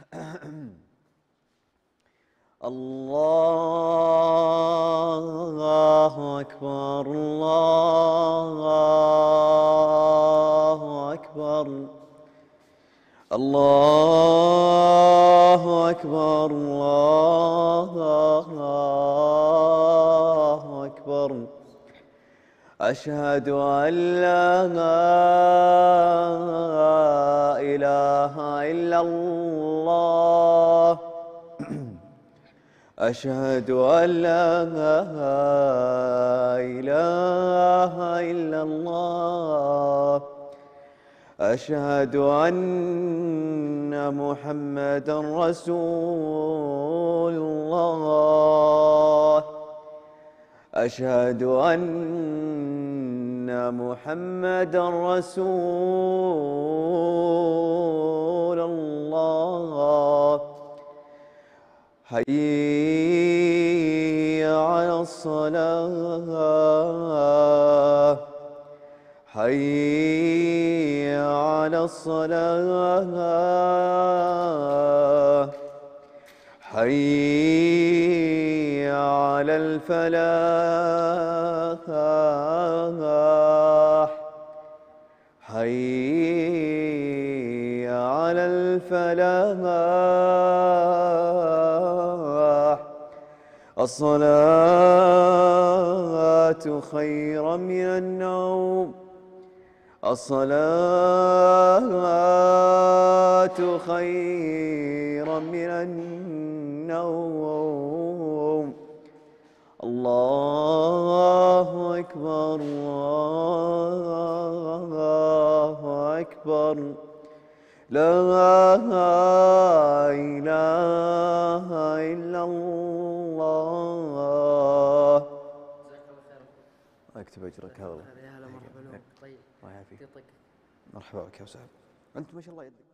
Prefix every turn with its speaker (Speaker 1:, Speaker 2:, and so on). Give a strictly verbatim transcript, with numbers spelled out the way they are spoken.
Speaker 1: الله أكبر الله أكبر الله أكبر الله أكبر أشهد أن لا إله إلا الله أشهد أن لا إله إلا الله أشهد أن محمدا رسول الله أشهد أن محمدا رسول الله حي على الصلاة حي على الصلاة حي على الفلاح حي على الفلاح الصلاة خير من النوم الصلاة خير من النوم الله أكبر الله أكبر لا إله إلا الله. اكتب اجرك هذا.
Speaker 2: يا هلا مرحبا. طيب
Speaker 1: الله يعافيك.
Speaker 2: يعطيك.
Speaker 1: مرحبا بك يا وسهلا. انت ما شاء الله يدك